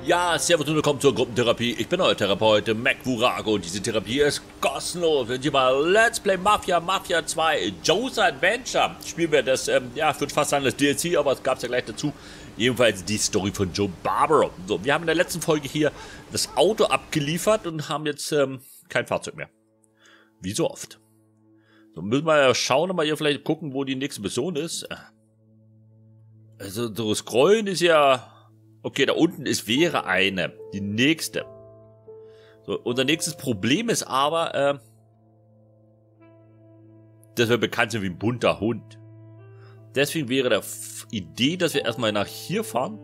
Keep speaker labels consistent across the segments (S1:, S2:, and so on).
S1: Ja, servus und willkommen zur Gruppentherapie. Ich bin euer Therapeut, MacWurago, und diese Therapie ist kostenlos. Wenn Sie mal Let's Play Mafia 2 Joe's Adventure spielen wir das, ja, ich würde fast sagen das DLC, aber es gab es ja gleich dazu. Jedenfalls die Story von Joe Barbaro. So, wir haben in der letzten Folge hier das Auto abgeliefert und haben jetzt kein Fahrzeug mehr. Wie so oft. So, müssen wir ja schauen, aber hier vielleicht gucken, wo die nächste Mission ist. Also, so scrollen ist ja... Okay, da unten wäre eine. Die nächste. So, unser nächstes Problem ist aber, dass wir bekannt sind wie ein bunter Hund. Deswegen wäre der Idee, dass wir erstmal nach hier fahren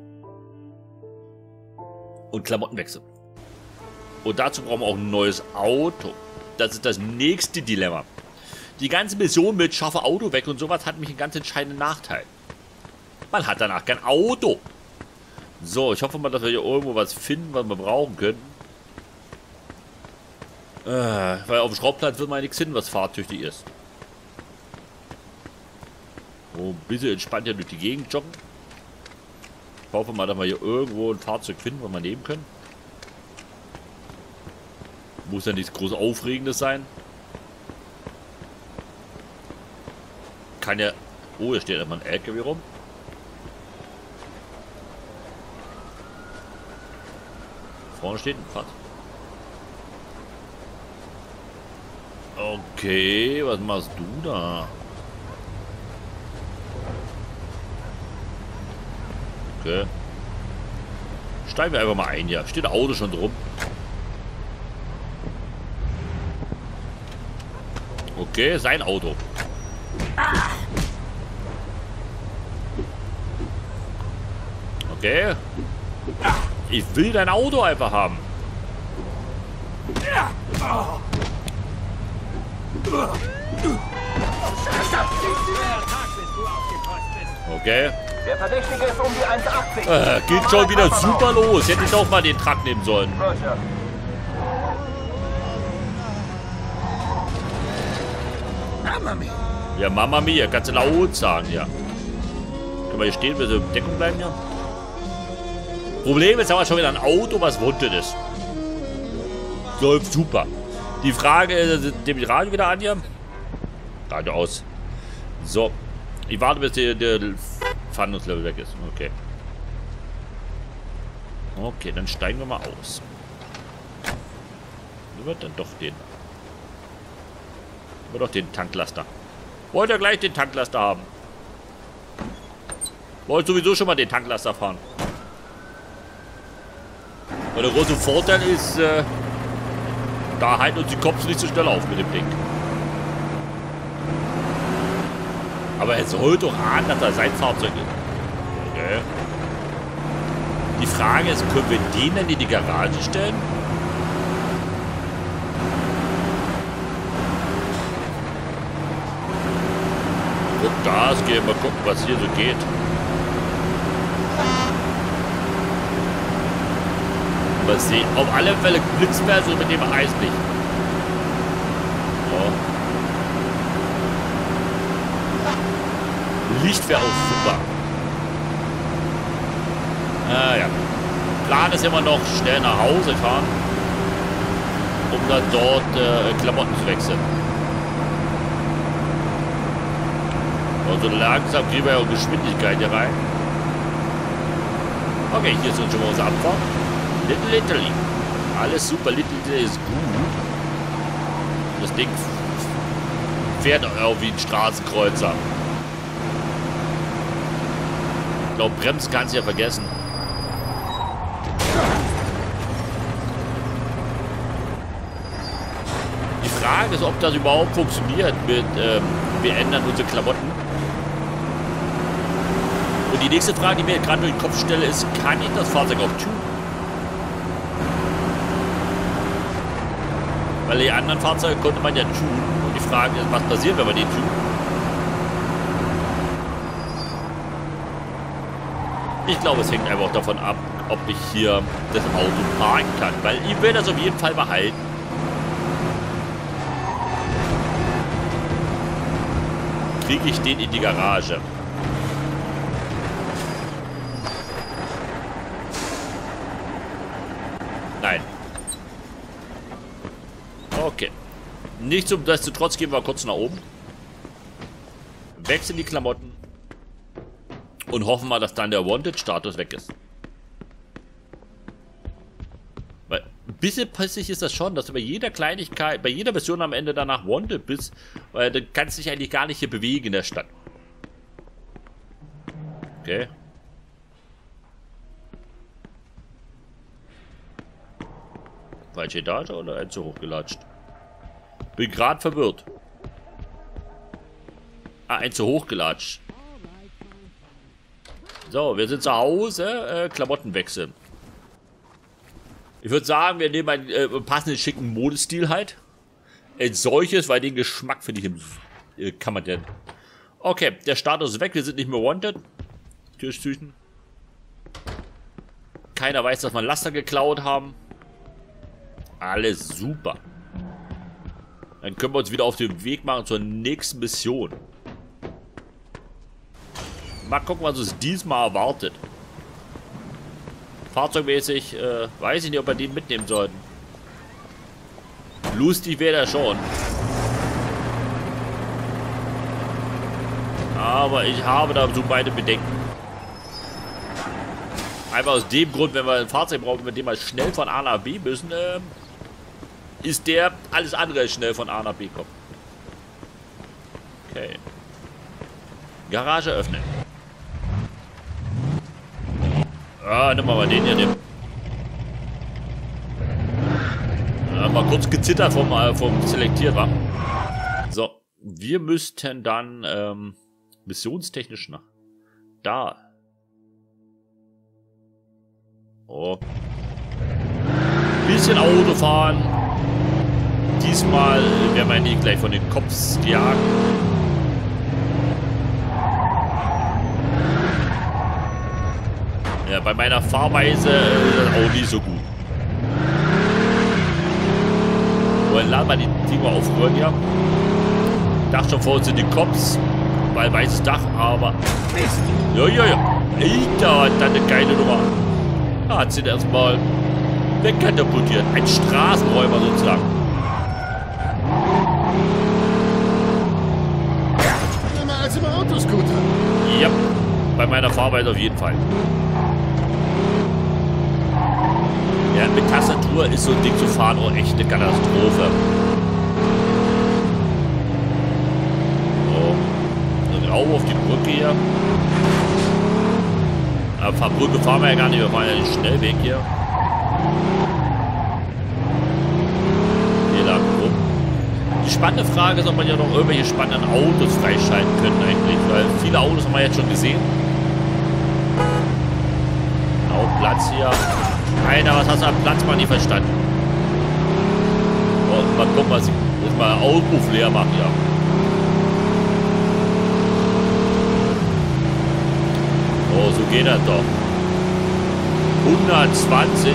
S1: und Klamotten wechseln. Und dazu brauchen wir auch ein neues Auto. Das ist das nächste Dilemma. Die ganze Mission mit schaffe Auto weg und sowas hat mich einen ganz entscheidenden Nachteil. Man hat danach kein Auto. So, ich hoffe mal, dass wir hier irgendwo was finden, was wir brauchen können. Weil auf dem Schraubplatz wird mal nichts finden, was fahrtüchtig ist. So, ein bisschen entspannt ja durch die Gegend joggen. Ich hoffe mal, dass wir hier irgendwo ein Fahrzeug finden, was wir nehmen können. Muss ja nichts groß Aufregendes sein. Kann ja... Oh, hier steht erstmal ein LKW rum. Vorne steht ein Fahrzeug. Okay, was machst du da? Okay. Steigen wir einfach mal ein hier. Steht ein Auto schon drum. Okay, sein Auto. Okay. Ich will dein Auto einfach haben. Okay.
S2: Der Verdächtige ist um die 1,80.
S1: Geht schon wieder super los. Hätte ich doch mal den Truck nehmen sollen.
S2: Mama mia.
S1: Ja, Mama mia. Kannst du laut sagen, ja. Können wir hier stehen, wir so in Deckung bleiben, ja? Problem ist aber schon wieder ein Auto, was wundet ist. Läuft super. Die Frage ist, nehme ich Radio wieder an hier? Radio aus. So. Ich warte, bis der Fahndungslevel weg ist. Okay. Okay, dann steigen wir mal aus. Nehmen wir dann doch den. Nehmen wir doch den Tanklaster. Wollt ihr gleich den Tanklaster haben? Wollt sowieso schon mal den Tanklaster fahren? Und der große Vorteil ist, da halten uns die Cops nicht so schnell auf mit dem Ding. Aber er soll doch ahnen, dass da sein Fahrzeug ist. Okay. Die Frage ist, können wir den denn in die Garage stellen? Und Gas geben, mal gucken, was hier so geht. Sehen. Auf alle Fälle Blitzbär, so mit dem Eislicht. So. Licht wäre auch super. Ja. Plan ist immer noch schnell nach Hause fahren, um dann dort Klamotten zu wechseln. Und so langsam kriegen wir ja auch Geschwindigkeit hier rein. Okay, hier ist schon mal unsere Abfahrt. Little Italy. Alles super. Little Italy ist gut. Das Ding fährt auch wie ein Straßenkreuzer. Ich glaube, bremsen kannst du ja vergessen. Die Frage ist, ob das überhaupt funktioniert mit wir ändern unsere Klamotten. Und die nächste Frage, die mir gerade durch den Kopf stelle, ist, kann ich das Fahrzeug auch tunen? Weil die anderen Fahrzeuge konnte man ja tunen. Und die Frage ist, was passiert, wenn man die tunen? Ich glaube, es hängt einfach davon ab, ob ich hier das Auto parken kann. Weil ich will das auf jeden Fall behalten. Kriege ich den in die Garage? Nichtsdestotrotz gehen wir kurz nach oben. Wechseln die Klamotten. Und hoffen mal, dass dann der Wanted-Status weg ist. Weil ein bisschen pissig ist das schon, dass du bei jeder Kleinigkeit, bei jeder Mission am Ende danach Wanted bist. Weil du kannst dich eigentlich gar nicht hier bewegen in der Stadt. Okay. Falsche Etage oder ein zu hoch gelatscht? Bin gerade verwirrt. Ah, ein zu hoch gelatscht. So, wir sind zu Hause. Klamotten wechseln. Ich würde sagen, wir nehmen einen passenden, schicken Modestil halt. Ein solches, weil den Geschmack finde ich kann man denn. Okay, der Status ist weg. Wir sind nicht mehr wanted. Türstüchen. Keiner weiß, dass wir Laster geklaut haben. Alles super. Dann können wir uns wieder auf den Weg machen zur nächsten Mission. Mal gucken, was uns diesmal erwartet. Fahrzeugmäßig, weiß ich nicht, ob wir den mitnehmen sollten. Lustig wäre das schon. Aber ich habe dazu beide Bedenken. Einfach aus dem Grund, wenn wir ein Fahrzeug brauchen, mit dem wir schnell von A nach B müssen, ist der alles andere als schnell von A nach B kommt. Okay. Garage öffnen. Ah, nimm mal den hier nehmen. Mal kurz gezittert vom Selektiert war. So, wir müssten dann missionstechnisch nach da. Oh. Bisschen Auto fahren. Diesmal werden wir nicht gleich von den Cops gejagt. Ja, bei meiner Fahrweise auch nicht so gut. So, dann laden wir die Dinger aufrühren hier. Dach schon vor uns sind die Cops. Weil weißes Dach, aber. Ja. Alter, hat dann eine geile Nummer. Da hat sie erstmal wegkatapultiert. Ein Straßenräuber sozusagen.
S2: Immer als im Autoscooter.
S1: Ja, bei meiner Fahrweise auf jeden Fall. Ja, mit Tastatur ist so ein Ding zu fahren auch echt eine Katastrophe. So, rauf auf die Brücke hier. Aber Brücke fahren wir ja gar nicht, wir fahren ja den Schnellweg hier. Hier lang rum. Die spannende Frage ist, ob man ja noch irgendwelche spannenden Autos freischalten könnte eigentlich, weil viele Autos haben wir jetzt schon gesehen. Genau, Platz hier. Alter, was hast du am Platz mal nie verstanden? Oh, mal gucken, was ich jetzt mal Auspuff leer mache, ja. Oh, so geht das doch. 120.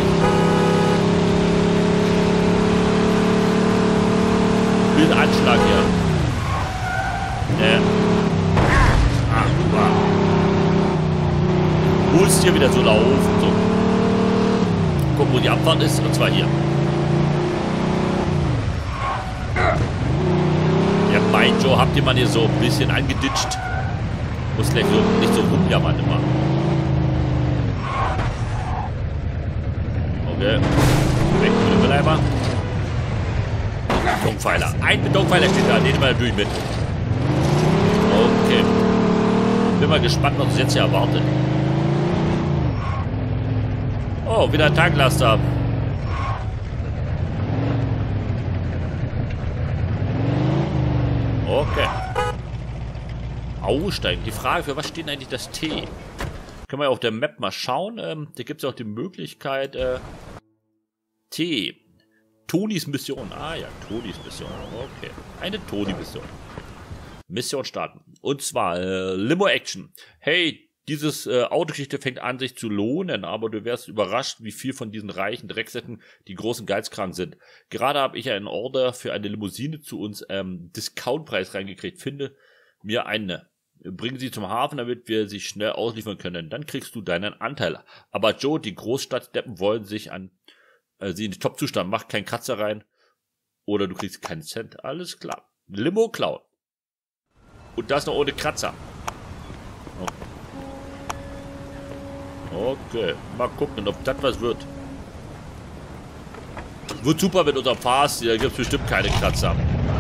S1: Mit Anschlag hier. Ach, wow. Musst hier wieder so laufen. So. Gucken, wo die Abfahrt ist, und zwar hier. Ja, mein Joe, habt ihr mal hier so ein bisschen angeditscht? Muss gleich so, nicht so rumjammern immer. Okay. Weg mit dem Beleiber. Betonpfeiler. Ein Betonpfeiler steht da, den nehmen wir natürlich mit. Okay. Bin mal gespannt, was uns jetzt hier erwartet. Oh, wieder ein Tanklaster. Okay. Aussteigen. Die Frage, für was steht eigentlich das T? Können wir auf der Map mal schauen. Da gibt es auch die Möglichkeit T. Tonis Mission. Ah ja, Tonis Mission. Okay. Eine Toni-Mission. Mission starten. Und zwar Limo Action. Hey, dieses Autogeschichte fängt an, sich zu lohnen, aber du wärst überrascht, wie viel von diesen reichen Drecksäcken die großen Geizkragen sind. Gerade habe ich einen Order für eine Limousine zu uns Discountpreis reingekriegt. Finde mir eine. Bringen sie zum Hafen, damit wir sie schnell ausliefern können. Dann kriegst du deinen Anteil. Aber Joe, die Großstadtdeppen wollen sich an sie in den Top-Zustand. Mach keinen Kratzer rein. Oder du kriegst keinen Cent. Alles klar. Limo klauen. Und das noch ohne Kratzer. Okay. Mal gucken, ob das was wird. Wird super mit unserem Fast. Da gibt es bestimmt keine Kratzer.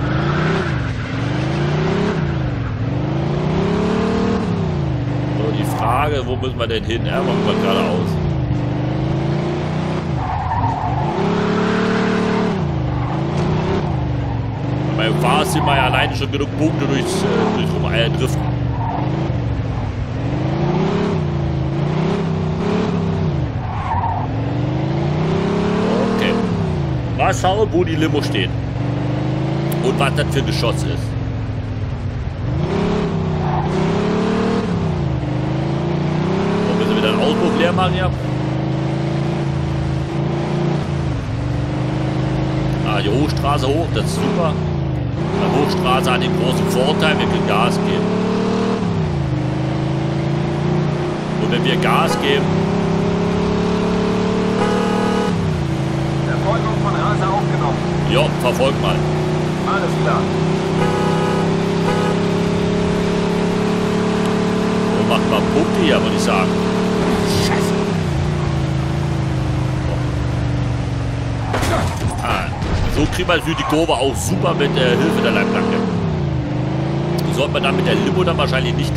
S1: So, die Frage, wo müssen wir denn hin? Ja, machen wir geradeaus. Beim Fast sind wir ja alleine schon genug Punkte durchs Driften. Okay. Mal schauen, wo die Limo steht. Und was das für ein Geschoss ist. So, müssen wir wieder den Auspuff leer machen, ja? Ah, die Hochstraße hoch, das ist super. Die Hochstraße hat den großen Vorteil, wir können Gas geben. Und wenn wir Gas geben...
S3: Verfolgung von Raser aufgenommen.
S1: Ja, verfolgt mal.
S3: Alles klar.
S1: Und macht mal Punkte hier, würde ich sagen.
S3: Scheiße.
S1: Ah, so kriegt man natürlich die Kurve auch super mit Hilfe der Leitplanke. Die sollte man dann mit der Limo dann wahrscheinlich nicht.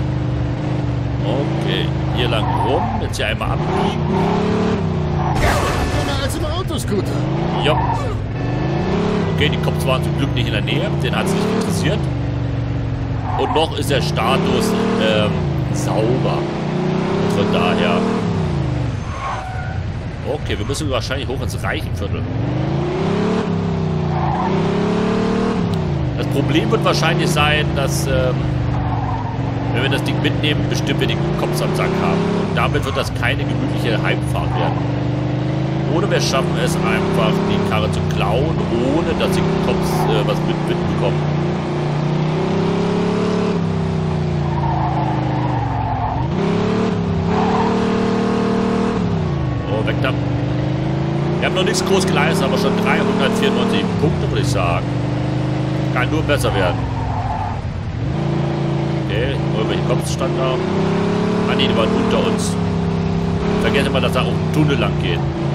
S1: Okay, hier lang rum. Jetzt hier einmal abbiegen.
S2: Schneller als im Autoscooter.
S1: Ja. Okay, die Cops waren zum Glück nicht in der Nähe. Den hat es nicht interessiert. Und noch ist der Status sauber. Und von daher... Okay, wir müssen wahrscheinlich hoch ins Reichenviertel. Das Problem wird wahrscheinlich sein, dass, wenn wir das Ding mitnehmen, bestimmt wir den Kopf am Sack haben. Und damit wird das keine gemütliche Heimfahrt werden. Oder wir schaffen es einfach, die Karre zu klauen, ohne dass die Cops was mitbekommen. Oh, weg da. Wir haben noch nichts groß geleistet, aber schon 394 Punkte, würde ich sagen. Kann nur besser werden. Okay, irgendwelche Cops standen da. Ah, nee, die waren unter uns. Vergessen wir, dass da auch ein Tunnel lang geht.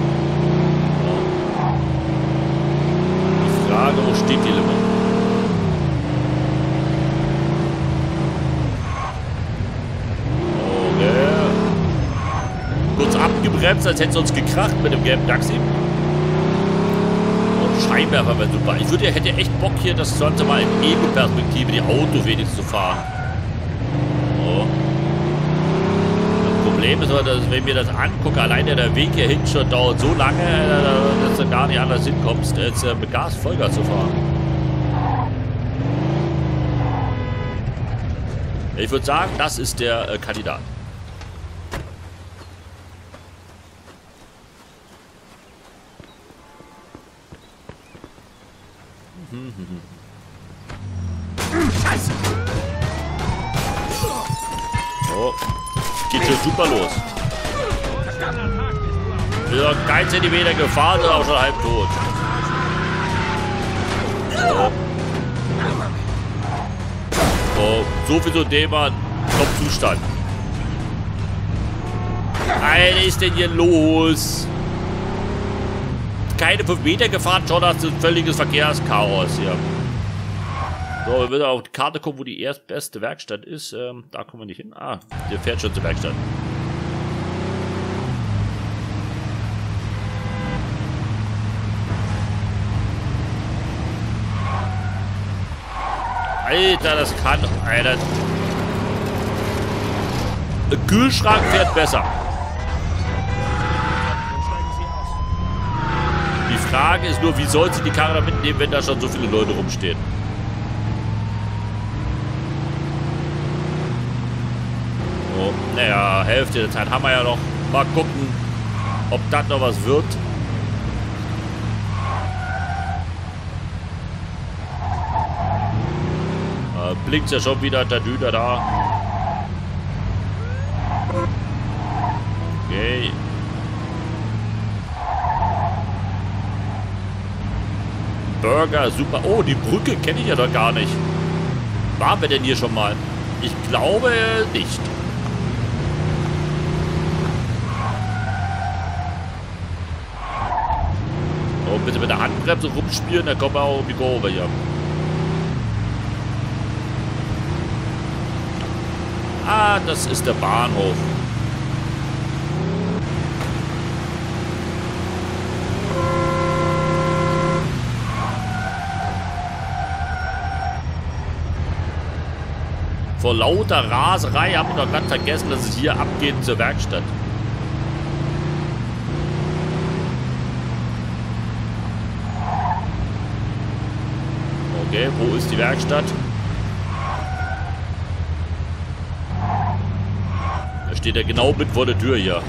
S1: Die Frage, wo steht die Limo? Okay. Kurz abgebremst, als hätte es uns gekracht mit dem gelben Taxi. Scheinwerfer wäre super. Ich hätte echt Bock hier, das Ganze mal in Ego-Perspektive, die Auto wenigstens zu fahren. Oh. Das Problem ist aber, dass, wenn ich mir das angucke, alleine der Weg hierhin schon dauert so lange, dass du gar nicht anders hinkommst, als mit Gas Vollgas zu fahren. Ich würde sagen, das ist der Kandidat.
S3: Scheiße.
S1: Oh, geht schon super los. Wir sind kein Zentimeter gefahren, sind auch schon halb tot. Oh. Oh, so viel zum Thema Top-Zustand. Was ist denn hier los? Keine 5 Meter gefahren, schon hast du ein völliges Verkehrschaos hier. So, wir müssen auf die Karte gucken, wo die erstbeste Werkstatt ist. Da kommen wir nicht hin. Ah, der fährt schon zur Werkstatt. Alter, das kann... Alter. Ein Kühlschrank fährt besser. Die Frage ist nur, wie soll sie die Karre da mitnehmen, wenn da schon so viele Leute rumstehen? So, naja, Hälfte der Zeit haben wir ja noch. Mal gucken, ob das noch was wird. Blinkt ja schon wieder der Düder da. Okay. Burger, super. Oh, die Brücke kenne ich ja doch gar nicht. Waren wir denn hier schon mal? Ich glaube nicht. Oh, bitte mit der Handbremse rumspielen, dann kommen wir auch um die Kurve hier. Ah, das ist der Bahnhof. Vor lauter Raserei haben wir doch ganz vergessen, dass es hier abgeht zur Werkstatt. Okay, wo ist die Werkstatt? Da steht er genau mit vor der Tür hier.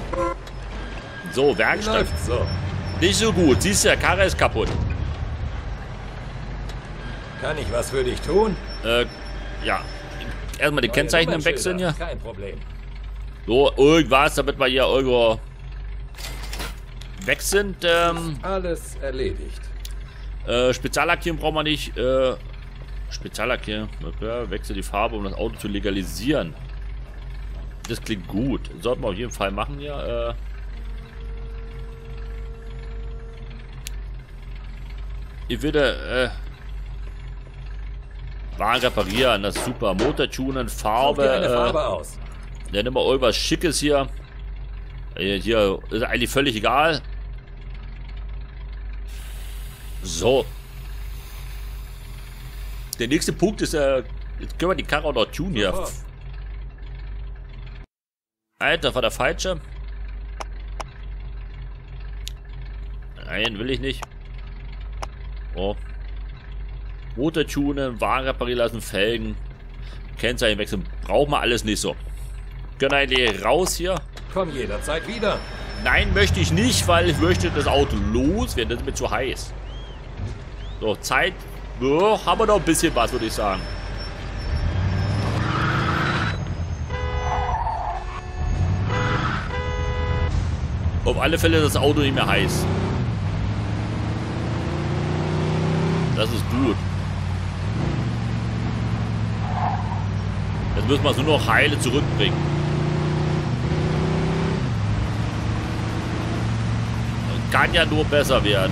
S1: So, Werkstatt.
S3: Läuft so.
S1: Nicht so gut. Siehst du, der Karre ist kaputt.
S3: Kann ich was für dich tun?
S1: Ja. Erstmal die Kennzeichen wechseln hier.
S3: Kein Problem.
S1: So, irgendwas, damit wir hier irgendwo weg sind.
S3: Alles erledigt.
S1: Speziallackieren brauchen wir nicht. Speziallackieren. Ja, wechsel die Farbe, um das Auto zu legalisieren. Das klingt gut. Sollten wir auf jeden Fall machen hier. Ich würde Wagen reparieren, das ist super. Motor tunen, Farbe.
S3: Eine Farbe aus.
S1: Dann nehmen wir irgendwas Schickes hier. Hier ist eigentlich völlig egal. So. Der nächste Punkt ist, jetzt können wir die Karre auch noch tunen hier.
S3: Sofort.
S1: Alter, war der falsche. Nein, will ich nicht. Oh. Motor tunen, Wagen reparieren lassen, Felgen, Kennzeichen wechseln. Braucht man alles nicht so. Können eigentlich raus hier.
S3: Komm jederzeit wieder.
S1: Nein, möchte ich nicht, weil ich möchte das Auto loswerden. Das ist mir zu heiß. So, Zeit. Ja, haben wir noch ein bisschen was, würde ich sagen. Auf alle Fälle das Auto nicht mehr heiß. Das ist gut. Jetzt müssen wir es nur noch heile zurückbringen. Kann ja nur besser werden.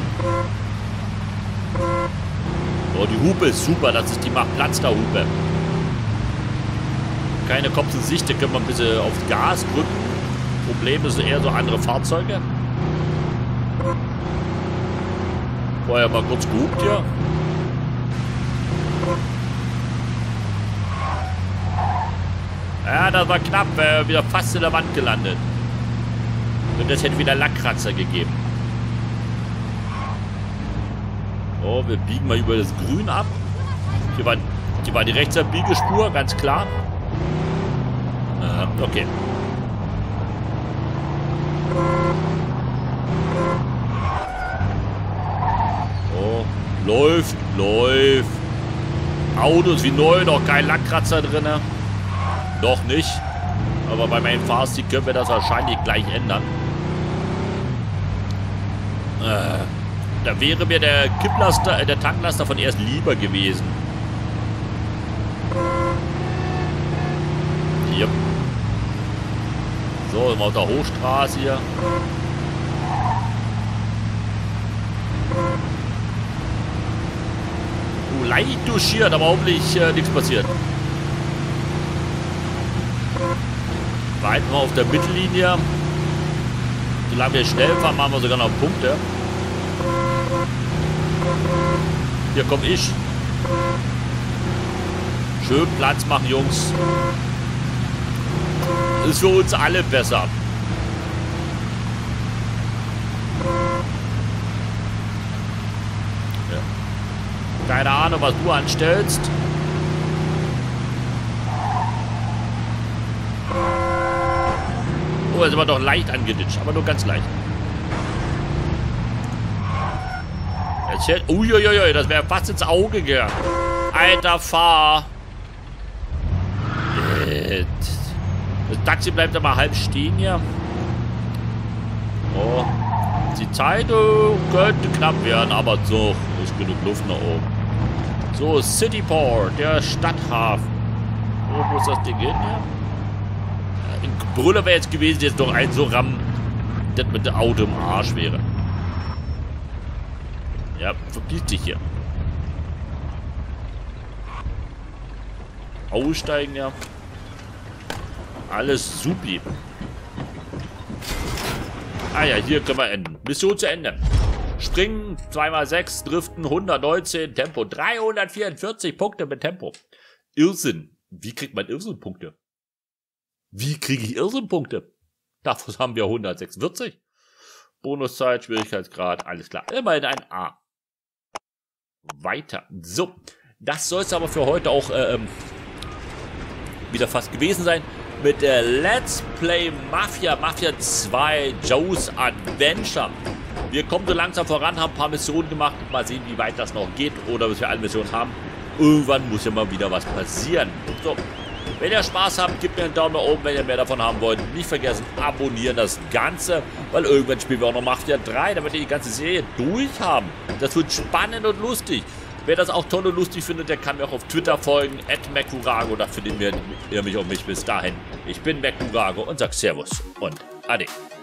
S1: Oh, die Hupe ist super. Das ist die macht Platz der Hupe. Keine Kopf in Sicht. Da können wir ein bisschen aufs Gas drücken. Problem ist eher so andere Fahrzeuge. Vorher mal kurz gehupt hier. Ja, das war knapp. Wieder fast in der Wand gelandet. Und das hätte wieder Lackkratzer gegeben. Oh, wir biegen mal über das Grün ab. Hier war die Rechtsabbiegelspur, ganz klar. Okay. Oh, läuft. Autos wie neu, noch kein Lackkratzer drin. Noch nicht. Aber bei meinem Fahrstil können wir das wahrscheinlich gleich ändern. Da wäre mir der Kipplaster, der Tanklaster von erst lieber gewesen. Hier. So, immer auf der Hochstraße hier. Leicht duschiert, aber hoffentlich nichts passiert. Weiten wir auf der Mittellinie. Solange wir schnell fahren, machen wir sogar noch Punkte. Hier komme ich. Schön Platz machen, Jungs. Ist für uns alle besser. Ja. Keine Ahnung, was du anstellst. Oh, jetzt sind wir doch leicht angeditscht, aber nur ganz leicht. Jetzt hält. Uiuiui, das wäre fast ins Auge gegangen. Alter, fahr. Das Taxi bleibt aber halb stehen hier. Oh. Die Zeit könnte knapp werden, aber so ist genug Luft nach oben. So, Cityport, der Stadthafen. Wo muss das Ding hin? Ja? Ein Brüller wäre jetzt gewesen, jetzt noch ein so rammen, das mit dem Auto im Arsch wäre. Ja, vergiss dich hier. Aussteigen, ja. Alles supi. Ah ja, hier können wir enden. Mission zu Ende. Springen, 2x6, Driften, 119, Tempo, 344 Punkte mit Tempo. Irrsinn. Wie kriegt man Irrsinn-Punkte? Wie kriege ich Irrsinn-Punkte? Dafür haben wir 146. Bonuszeit, Schwierigkeitsgrad, alles klar. Immerhin ein A. Weiter. So, das soll es aber für heute auch wieder fast gewesen sein. Mit der Let's Play Mafia 2 Joe's Adventure. Wir kommen so langsam voran, haben ein paar Missionen gemacht. Mal sehen, wie weit das noch geht oder bis wir alle Missionen haben. Irgendwann muss ja mal wieder was passieren. So, wenn ihr Spaß habt, gebt mir einen Daumen nach oben, wenn ihr mehr davon haben wollt. Nicht vergessen, abonnieren das Ganze, weil irgendwann spielen wir auch noch Mafia 3, damit wir die ganze Serie durchhaben. Das wird spannend und lustig. Wer das auch toll und lustig findet, der kann mir auch auf Twitter folgen, @MacWurago, da findet ihr mich auch. Bis dahin, ich bin MacWurago und sag Servus und Ade.